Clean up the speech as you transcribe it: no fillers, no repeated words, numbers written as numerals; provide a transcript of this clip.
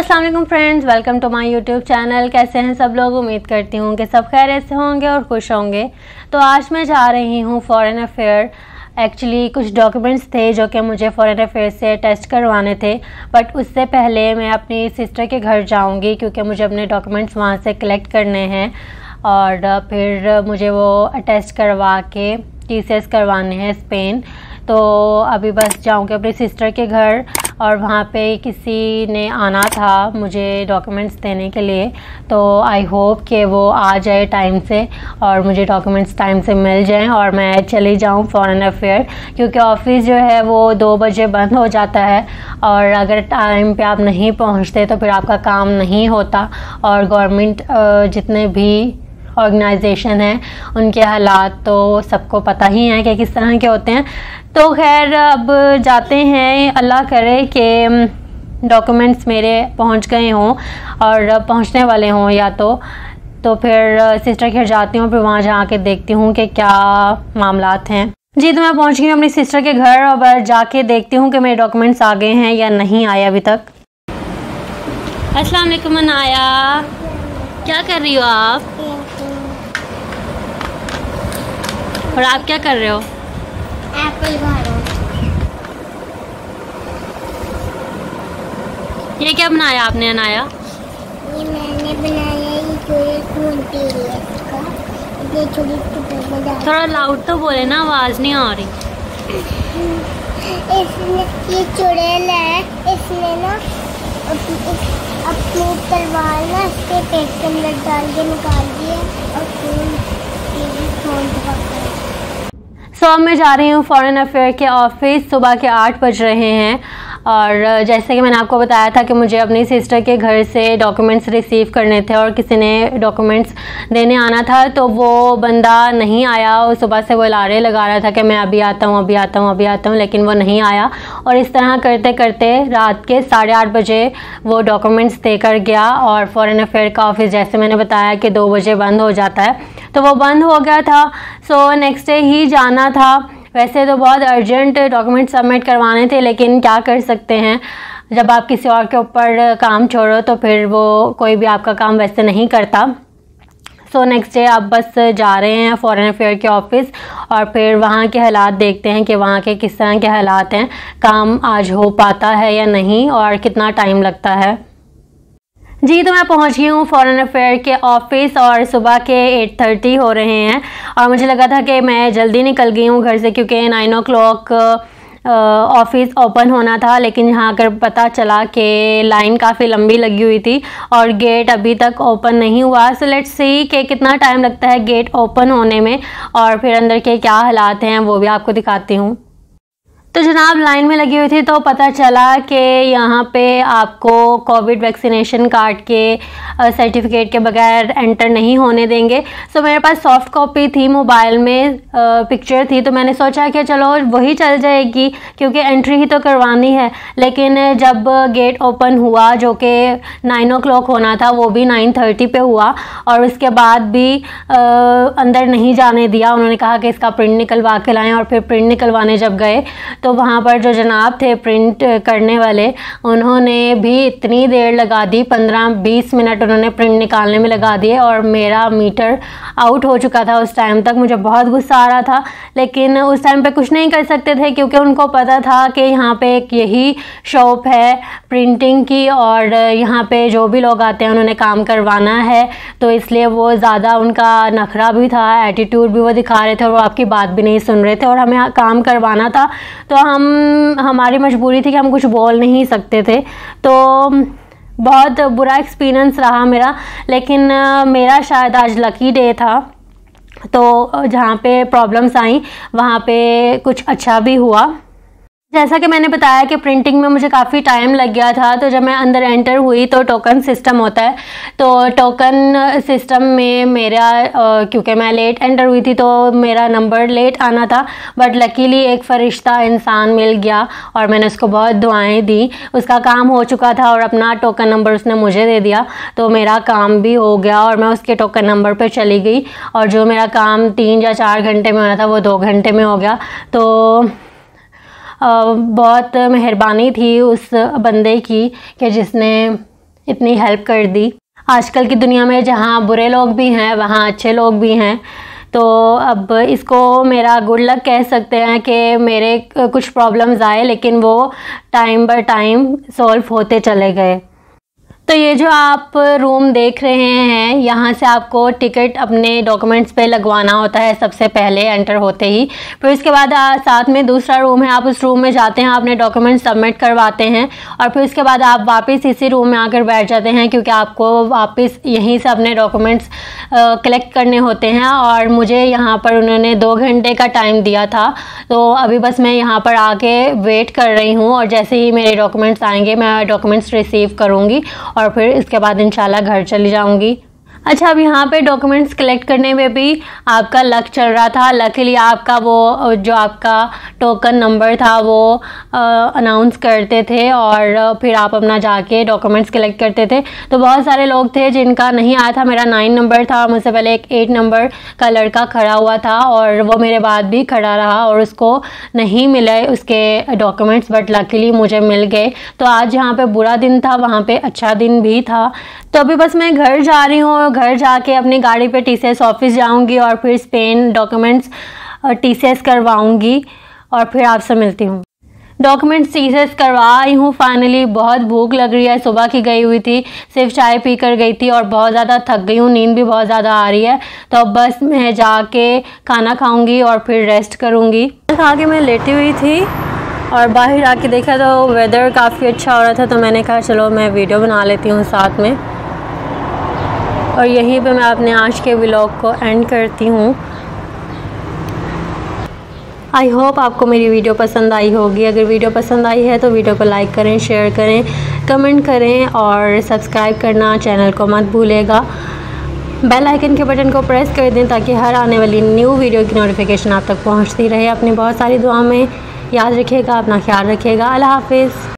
अस्सलाम वालेकुम friends, welcome to my YouTube channel. कैसे हैं सब लोग? उम्मीद करती हूँ कि सब खैरियत से होंगे और खुश होंगे। तो आज मैं जा रही हूँ फॉरेन अफेयर। एक्चुअली कुछ डॉक्यूमेंट्स थे जो कि मुझे फॉरेन अफेयर से टेस्ट करवाने थे, बट उससे पहले मैं अपनी सिस्टर के घर जाऊँगी क्योंकि मुझे अपने डॉक्यूमेंट्स वहाँ से कलेक्ट करने हैं और फिर मुझे वो टेस्ट करवा के TCS करवाने हैं स्पेन। तो अभी बस जाऊँगी अपनी सिस्टर के घर और वहाँ पे किसी ने आना था मुझे डॉक्यूमेंट्स देने के लिए। तो आई होप कि वो आ जाए टाइम से और मुझे डॉक्यूमेंट्स टाइम से मिल जाएं और मैं चली जाऊँ फॉरेन अफेयर, क्योंकि ऑफ़िस जो है वो 2 बजे बंद हो जाता है और अगर टाइम पे आप नहीं पहुँचते तो फिर आपका काम नहीं होता। और गवर्नमेंट जितने भी ऑर्गेनाइजेशन है उनके हालात तो सबको पता ही है कि किस तरह के होते हैं। तो खैर अब जाते हैं, अल्लाह करे कि डॉक्यूमेंट्स मेरे पहुंच गए हों और पहुंचने वाले हों या तो फिर सिस्टर के घर जाती हूँ, फिर वहाँ जाके देखती हूँ कि क्या मामलात हैं। जी, तो मैं पहुँच गई हूँ अपनी सिस्टर के घर और जाके देखती हूँ कि मेरे डॉक्यूमेंट्स आ गए हैं या नहीं आए अभी तक। अस्सलाम वालेकुम अनाया, क्या कर रही हो आप? और आप क्या कर रहे हो? एप्पल खा रहा हूँ। ये क्या बनाया आपने अनाया? ये मैंने बनाया, ये जो खून पी लिया इसका, ये छोटी थोड़ा लाउड तो बोले ना, आवाज़ नहीं आ रही। इसने ये चुड़ैल है, इसने ना अपनी तलवार ना इसके पेट के अंदर डाल के निकाल दिया और खून पकड़ा। अब मैं जा रही हूँ फॉरेन अफेयर के ऑफिस। सुबह के 8 बज रहे हैं और जैसे कि मैंने आपको बताया था कि मुझे अपनी सिस्टर के घर से डॉक्यूमेंट्स रिसीव करने थे और किसी ने डॉक्यूमेंट्स देने आना था, तो वो बंदा नहीं आया और सुबह से वो लारे लगा रहा था कि मैं अभी आता हूँ, अभी आता हूँ, अभी आता हूँ, लेकिन वो नहीं आया। और इस तरह करते करते रात के 8:30 बजे वो डॉक्यूमेंट्स देकर गया और फॉरेन अफेयर का ऑफिस जैसे मैंने बताया कि 2 बजे बंद हो जाता है, तो वो बंद हो गया था। सो नेक्स्ट डे ही जाना था। वैसे तो बहुत अर्जेंट डॉक्यूमेंट सबमिट करवाने थे, लेकिन क्या कर सकते हैं, जब आप किसी और के ऊपर काम छोड़ो तो फिर वो कोई भी आपका काम वैसे नहीं करता। सो नेक्स्ट डे आप बस जा रहे हैं फॉरेन अफेयर के ऑफिस और फिर वहाँ के हालात देखते हैं कि वहाँ के किस तरह के हालात हैं, काम आज हो पाता है या नहीं और कितना टाइम लगता है। जी, तो मैं पहुंच गई हूँ फॉरेन अफेयर के ऑफिस और सुबह के 8:30 हो रहे हैं और मुझे लगा था कि मैं जल्दी निकल गई हूँ घर से क्योंकि 9 o'clock ऑफिस ओपन होना था, लेकिन यहाँ कर पता चला कि लाइन काफ़ी लंबी लगी हुई थी और गेट अभी तक ओपन नहीं हुआ। सो लेट्स सी कि कितना टाइम लगता है गेट ओपन होने में और फिर अंदर के क्या हालात हैं वो भी आपको दिखाती हूँ। तो जनाब लाइन में लगी हुई थी तो पता चला कि यहाँ पे आपको कोविड वैक्सीनेशन कार्ड के सर्टिफिकेट के बगैर एंटर नहीं होने देंगे। सो मेरे पास सॉफ्ट कॉपी थी, मोबाइल में पिक्चर थी, तो मैंने सोचा कि चलो वही चल जाएगी क्योंकि एंट्री ही तो करवानी है। लेकिन जब गेट ओपन हुआ जो कि 9 o'clock होना था वो भी 9:30 पे हुआ और उसके बाद भी अंदर नहीं जाने दिया। उन्होंने कहा कि इसका प्रिंट निकलवा के लाएँ और फिर प्रिंट निकलवाने जब गए तो वहाँ पर जो जनाब थे प्रिंट करने वाले, उन्होंने भी इतनी देर लगा दी, 15-20 मिनट उन्होंने प्रिंट निकालने में लगा दिए और मेरा मीटर आउट हो चुका था उस टाइम तक। मुझे बहुत गुस्सा आ रहा था, लेकिन उस टाइम पे कुछ नहीं कर सकते थे क्योंकि उनको पता था कि यहाँ पे एक यही शॉप है प्रिंटिंग की और यहाँ पे जो भी लोग आते हैं उन्होंने काम करवाना है, तो इसलिए वो ज़्यादा उनका नखरा भी था, एटीट्यूड भी वो दिखा रहे थे और वो आपकी बात भी नहीं सुन रहे थे और हमें काम करवाना था। तो हमारी मजबूरी थी कि हम कुछ बोल नहीं सकते थे। तो बहुत बुरा एक्सपीरियंस रहा मेरा, लेकिन मेरा शायद आज लकी डे था, तो जहाँ पे प्रॉब्लम्स आई वहाँ पे कुछ अच्छा भी हुआ। जैसा कि मैंने बताया कि प्रिंटिंग में मुझे काफ़ी टाइम लग गया था, तो जब मैं अंदर एंटर हुई तो टोकन सिस्टम होता है, तो टोकन सिस्टम में मेरा क्योंकि मैं लेट एंटर हुई थी तो मेरा नंबर लेट आना था, बट लकीली एक फ़रिश्ता इंसान मिल गया और मैंने उसको बहुत दुआएं दी। उसका काम हो चुका था और अपना टोकन नंबर उसने मुझे दे दिया, तो मेरा काम भी हो गया और मैं उसके टोकन नंबर पर चली गई और जो मेरा काम 3 या 4 घंटे में होना था वो 2 घंटे में हो गया। तो बहुत मेहरबानी थी उस बंदे की कि जिसने इतनी हेल्प कर दी। आजकल की दुनिया में जहाँ बुरे लोग भी हैं वहाँ अच्छे लोग भी हैं, तो अब इसको मेरा गुड लक कह सकते हैं कि मेरे कुछ प्रॉब्लम्स आए लेकिन वो टाइम बाय टाइम सॉल्व होते चले गए। तो ये जो आप रूम देख रहे हैं, यहाँ से आपको टिकट अपने डॉक्यूमेंट्स पे लगवाना होता है सबसे पहले एंटर होते ही। फिर उसके बाद साथ में दूसरा रूम है, आप उस रूम में जाते हैं, अपने डॉक्यूमेंट्स सबमिट करवाते हैं और फिर उसके बाद आप वापस इसी रूम में आकर बैठ जाते हैं, क्योंकि आपको वापस यहीं से अपने डॉक्यूमेंट्स कलेक्ट करने होते हैं। और मुझे यहाँ पर उन्होंने 2 घंटे का टाइम दिया था, तो अभी बस मैं यहाँ पर आके वेट कर रही हूँ और जैसे ही मेरे डॉक्यूमेंट्स आएंगे मैं डॉक्यूमेंट्स रिसीव करूँगी और फिर इसके बाद इंशाल्लाह घर चली जाऊंगी। अच्छा, अब यहाँ पे डॉक्यूमेंट्स कलेक्ट करने में भी आपका लक चल रहा था। लकीली आपका वो जो आपका टोकन नंबर था वो अनाउंस करते थे और फिर आप अपना जाके डॉक्यूमेंट्स कलेक्ट करते थे। तो बहुत सारे लोग थे जिनका नहीं आया था। मेरा 9 नंबर था, मुझसे पहले एक 8 नंबर का लड़का खड़ा हुआ था और वो मेरे बाद भी खड़ा रहा और उसको नहीं मिले उसके डॉक्यूमेंट्स, बट लकीली मुझे मिल गए। तो आज जहाँ पे बुरा दिन था वहाँ पे अच्छा दिन भी था। तो अभी बस मैं घर जा रही हूँ, घर जाके अपनी गाड़ी पे TCS ऑफिस जाऊँगी और फिर स्पेन डॉक्यूमेंट्स TCS करवाऊँगी और फिर आपसे मिलती हूँ। डॉक्यूमेंट्स TCS करवा आई हूँ फाइनली। बहुत भूख लग रही है, सुबह की गई हुई थी, सिर्फ चाय पी कर गई थी और बहुत ज़्यादा थक गई हूँ, नींद भी बहुत ज़्यादा आ रही है। तो अब बस मैं जाके खाना खाऊँगी और फिर रेस्ट करूँगी। खा के मैं लेटी हुई थी और बाहर आके देखा तो वेदर काफ़ी अच्छा हो रहा था, तो मैंने कहा चलो मैं वीडियो बना लेती हूँ साथ में। और यहीं पे मैं अपने आज के व्लॉग को एंड करती हूँ। आई होप आपको मेरी वीडियो पसंद आई होगी। अगर वीडियो पसंद आई है तो वीडियो को लाइक करें, शेयर करें, कमेंट करें और सब्सक्राइब करना चैनल को मत भूलेगा। बेल आइकन के बटन को प्रेस कर दें ताकि हर आने वाली न्यू वीडियो की नोटिफिकेशन आप तक पहुँचती रहे। अपनी बहुत सारी दुआ में याद रखिएगा, अपना ख्याल रखिएगा। अल्लाह हाफिज़।